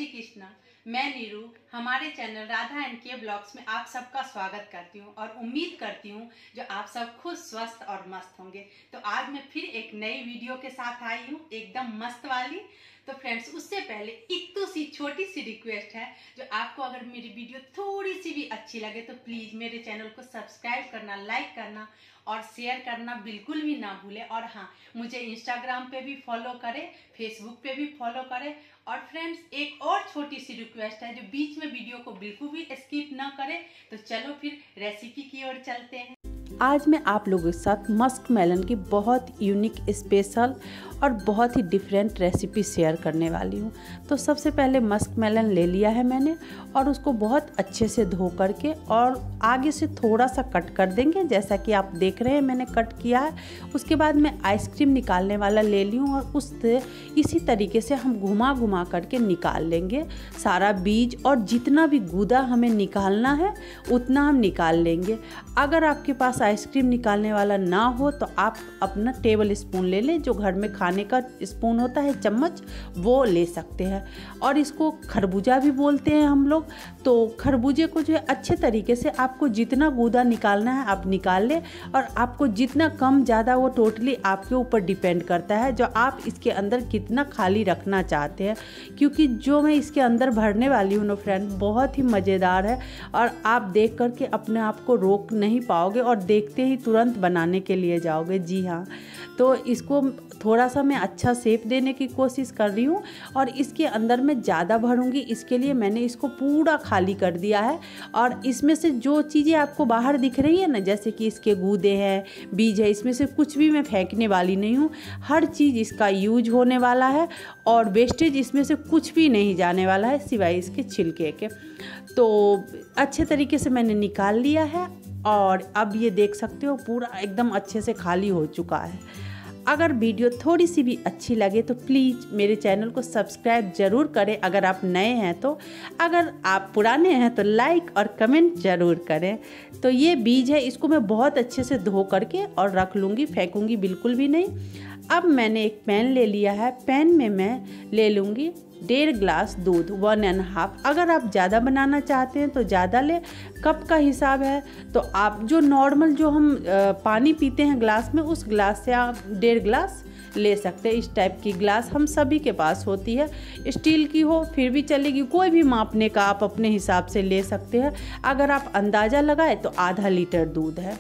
श्री कृष्णा। मैं नीरू हमारे channel Radha and के ब्लॉग्स में आप सबका स्वागत करती हूं और उम्मीद करती हूं जो आप सब खुश स्वस्थ और मस्त होंगे। तो आज मैं फिर एक नई वीडियो के साथ आई हूं, एकदम मस्त वाली। तो फ्रेंड्स, उससे पहले इतनी सी छोटी सी रिक्वेस्ट है, जो आपको अगर मेरी वीडियो थोड़ी सी भी अच्छी लगे तो प्लीज़ मेरे चैनल को सब्सक्राइब करना, लाइक करना और शेयर करना बिल्कुल भी ना भूलें। और हाँ, मुझे इंस्टाग्राम पे भी फॉलो करें, फेसबुक पे भी फॉलो करें। और फ्रेंड्स, एक और छोटी सी रिक्वेस्ट है, जो बीच में वीडियो को बिल्कुल भी स्किप ना करें। तो चलो फिर रेसिपी की ओर चलते हैं। आज मैं आप लोगों के साथ मस्क मेलन की बहुत यूनिक, स्पेशल और बहुत ही डिफरेंट रेसिपी शेयर करने वाली हूँ। तो सबसे पहले मस्क मेलन ले लिया है मैंने और उसको बहुत अच्छे से धो करके और आगे से थोड़ा सा कट कर देंगे, जैसा कि आप देख रहे हैं मैंने कट किया है। उसके बाद मैं आइसक्रीम निकालने वाला ले ली हूँ और उससे इसी तरीके से हम घुमा घुमा करके निकाल लेंगे सारा बीज, और जितना भी गूदा हमें निकालना है उतना हम निकाल लेंगे। अगर आपके पास आइसक्रीम निकालने वाला ना हो तो आप अपना टेबल स्पून ले लें, जो घर में खाने का स्पून होता है, चम्मच, वो ले सकते हैं। और इसको खरबूजा भी बोलते हैं हम लोग। तो खरबूजे को जो है अच्छे तरीके से आपको जितना गूदा निकालना है आप निकाल लें, और आपको जितना कम ज़्यादा वो टोटली आपके ऊपर डिपेंड करता है, जो आप इसके अंदर कितना खाली रखना चाहते हैं। क्योंकि जो मैं इसके अंदर भरने वाली हूँ ना फ्रेंड, बहुत ही मज़ेदार है और आप देख करके अपने आप को रोक नहीं पाओगे और देखते ही तुरंत बनाने के लिए जाओगे। जी हाँ, तो इसको थोड़ा सा मैं अच्छा शेप देने की कोशिश कर रही हूँ और इसके अंदर मैं ज़्यादा भरूँगी। इसके लिए मैंने इसको पूरा खाली कर दिया है और इसमें से जो चीज़ें आपको बाहर दिख रही है ना, जैसे कि इसके गूदे हैं, बीज है, इसमें से कुछ भी मैं फेंकने वाली नहीं हूँ। हर चीज़ इसका यूज होने वाला है और वेस्टेज इसमें से कुछ भी नहीं जाने वाला है सिवाय इसके छिलके के। तो अच्छे तरीके से मैंने निकाल लिया है और अब ये देख सकते हो पूरा एकदम अच्छे से खाली हो चुका है। अगर वीडियो थोड़ी सी भी अच्छी लगे तो प्लीज़ मेरे चैनल को सब्सक्राइब ज़रूर करें अगर आप नए हैं तो। अगर आप पुराने हैं तो लाइक और कमेंट ज़रूर करें। तो ये बीज है, इसको मैं बहुत अच्छे से धो करके और रख लूँगी, फेंकूँगी बिल्कुल भी नहीं। अब मैंने एक पैन ले लिया है, पैन में मैं ले लूँगी 1.5 गिलास दूध, 1.5। अगर आप ज़्यादा बनाना चाहते हैं तो ज़्यादा ले। कप का हिसाब है तो आप जो नॉर्मल जो हम पानी पीते हैं ग्लास में, उस ग्लास से आप 1.5 गिलास ले सकते हैं। इस टाइप की ग्लास हम सभी के पास होती है, स्टील की हो फिर भी चलेगी, कोई भी मापने का आप अपने हिसाब से ले सकते हैं। अगर आप अंदाज़ा लगाए तो आधा लीटर दूध है।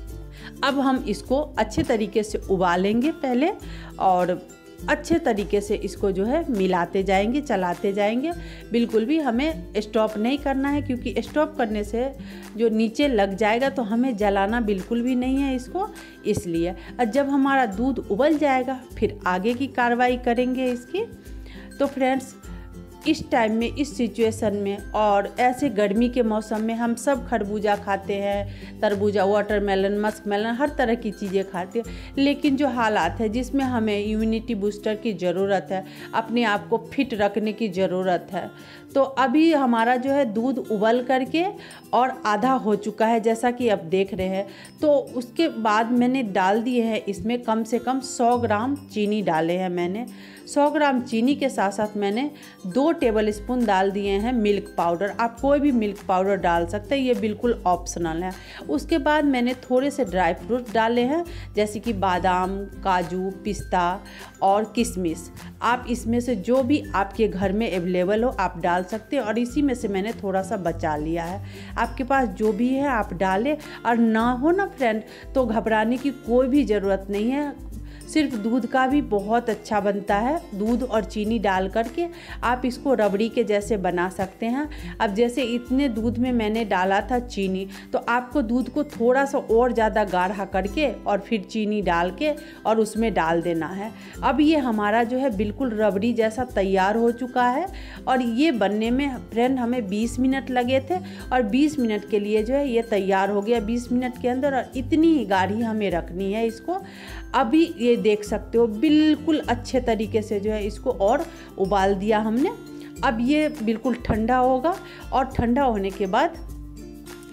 अब हम इसको अच्छे तरीके से उबालेंगे पहले और अच्छे तरीके से इसको जो है मिलाते जाएंगे, चलाते जाएंगे। बिल्कुल भी हमें स्टॉप नहीं करना है, क्योंकि स्टॉप करने से जो नीचे लग जाएगा तो हमें जलाना बिल्कुल भी नहीं है इसको। इसलिए जब हमारा दूध उबल जाएगा फिर आगे की कार्रवाई करेंगे इसकी। तो फ्रेंड्स, इस टाइम में, इस सिचुएशन में और ऐसे गर्मी के मौसम में हम सब खरबूजा खाते हैं, तरबूजा, वाटरमेलन, मस्क मेलन, हर तरह की चीज़ें खाते हैं। लेकिन जो हालात है जिसमें हमें इम्यूनिटी बूस्टर की ज़रूरत है, अपने आप को फिट रखने की ज़रूरत है। तो अभी हमारा जो है दूध उबल करके और आधा हो चुका है, जैसा कि आप देख रहे हैं। तो उसके बाद मैंने डाल दिए हैं इसमें कम से कम 100 ग्राम चीनी डाले हैं मैंने। 100 ग्राम चीनी के साथ साथ मैंने 2 टेबल स्पून डाल दिए हैं मिल्क पाउडर। आप कोई भी मिल्क पाउडर डाल सकते हैं, ये बिल्कुल ऑप्शनल है। उसके बाद मैंने थोड़े से ड्राई फ्रूट डाले हैं, जैसे कि बादाम, काजू, पिस्ता और किशमिश। आप इसमें से जो भी आपके घर में अवेलेबल हो आप डाल सकते हैं, और इसी में से मैंने थोड़ा सा बचा लिया है। आपके पास जो भी है आप डालें, और ना हो ना फ्रेंड तो घबराने की कोई भी ज़रूरत नहीं है। सिर्फ दूध का भी बहुत अच्छा बनता है। दूध और चीनी डाल करके आप इसको रबड़ी के जैसे बना सकते हैं। अब जैसे इतने दूध में मैंने डाला था चीनी, तो आपको दूध को थोड़ा सा और ज़्यादा गाढ़ा करके और फिर चीनी डाल के और उसमें डाल देना है। अब ये हमारा जो है बिल्कुल रबड़ी जैसा तैयार हो चुका है, और ये बनने में फ्रेंड हमें 20 मिनट लगे थे, और 20 मिनट के लिए जो है ये तैयार हो गया 20 मिनट के अंदर। और इतनी ही गाढ़ी हमें रखनी है इसको। अभी ये देख सकते हो बिल्कुल अच्छे तरीके से जो है इसको और उबाल दिया हमने। अब ये बिल्कुल ठंडा होगा, और ठंडा होने के बाद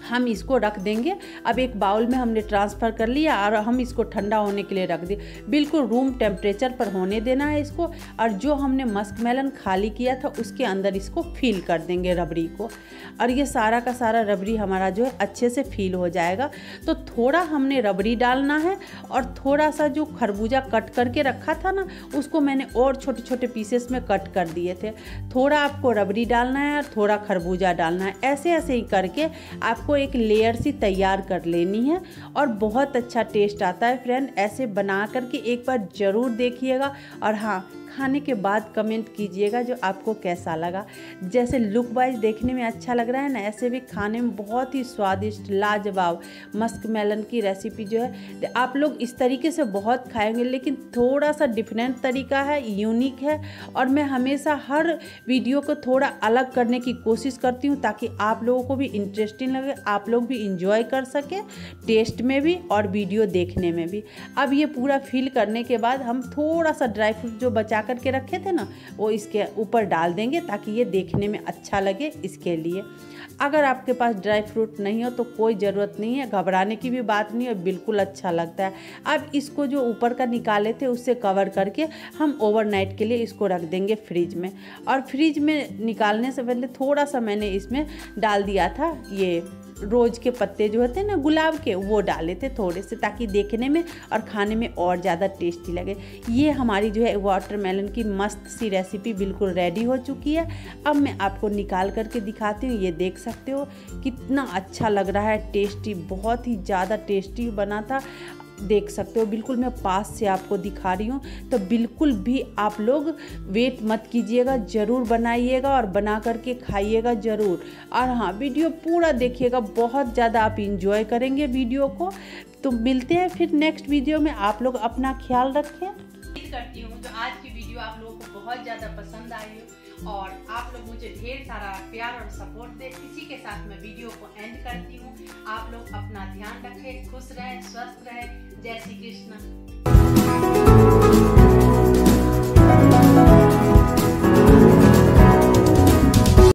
हम इसको रख देंगे। अब एक बाउल में हमने ट्रांसफ़र कर लिया और हम इसको ठंडा होने के लिए रख दिए। बिल्कुल रूम टेम्परेचर पर होने देना है इसको। और जो हमने मस्क मेलन खाली किया था उसके अंदर इसको फिल कर देंगे रबड़ी को, और ये सारा का सारा रबड़ी हमारा जो है अच्छे से फिल हो जाएगा। तो थोड़ा हमने रबड़ी डालना है और थोड़ा सा जो खरबूजा कट करके रखा था ना उसको मैंने और छोटे छोटे पीसेस में कट कर दिए थे। थोड़ा आपको रबड़ी डालना है और थोड़ा खरबूजा डालना है। ऐसे ऐसे ही करके आपको एक लेयर सी तैयार कर लेनी है और बहुत अच्छा टेस्ट आता है फ्रेंड। ऐसे बना करके एक बार ज़रूर देखिएगा और हाँ, खाने के बाद कमेंट कीजिएगा जो आपको कैसा लगा। जैसे लुक वाइज देखने में अच्छा लग रहा है ना, ऐसे भी खाने में बहुत ही स्वादिष्ट लाजवाब मस्क मेलन की रेसिपी जो है आप लोग इस तरीके से बहुत खाएंगे, लेकिन थोड़ा सा डिफरेंट तरीका है, यूनिक है। और मैं हमेशा हर वीडियो को थोड़ा अलग करने की कोशिश करती हूँ ताकि आप लोगों को भी इंटरेस्टिंग लगे, आप लोग भी इंजॉय कर सके टेस्ट में भी और वीडियो देखने में भी। अब ये पूरा फिल करने के बाद हम थोड़ा सा ड्राई फ्रूट जो बचा करके रखे थे ना वो इसके ऊपर डाल देंगे ताकि ये देखने में अच्छा लगे। इसके लिए अगर आपके पास ड्राई फ्रूट नहीं हो तो कोई ज़रूरत नहीं है, घबराने की भी बात नहीं है, बिल्कुल अच्छा लगता है। अब इसको जो ऊपर का निकाले थे उससे कवर करके हम ओवरनाइट के लिए इसको रख देंगे फ्रिज में। और फ्रिज में निकालने से पहले थोड़ा सा मैंने इसमें डाल दिया था ये रोज़ के पत्ते जो होते हैं ना गुलाब के, वो डाले थे थोड़े से ताकि देखने में और खाने में और ज़्यादा टेस्टी लगे। ये हमारी जो है वाटरमेलन की मस्त सी रेसिपी बिल्कुल रेडी हो चुकी है। अब मैं आपको निकाल करके दिखाती हूँ। ये देख सकते हो कितना अच्छा लग रहा है, टेस्टी, बहुत ही ज़्यादा टेस्टी बना था। देख सकते हो बिल्कुल मैं पास से आपको दिखा रही हूँ। तो बिल्कुल भी आप लोग वेट मत कीजिएगा, ज़रूर बनाइएगा और बना करके खाइएगा ज़रूर। और हाँ, वीडियो पूरा देखिएगा, बहुत ज़्यादा आप इंजॉय करेंगे वीडियो को। तो मिलते हैं फिर नेक्स्ट वीडियो में। आप लोग अपना ख्याल रखें। उम्मीद करती हूँ जो आज की वीडियो आप लोगों को बहुत ज़्यादा पसंद आई हो और आप लोग मुझे ढेर सारा प्यार और सपोर्ट दे। इसी के साथ मैं वीडियो को एंड करती हूँ। आप लोग अपना ध्यान रखें, खुश रहें, स्वस्थ रहें। जय श्री कृष्ण।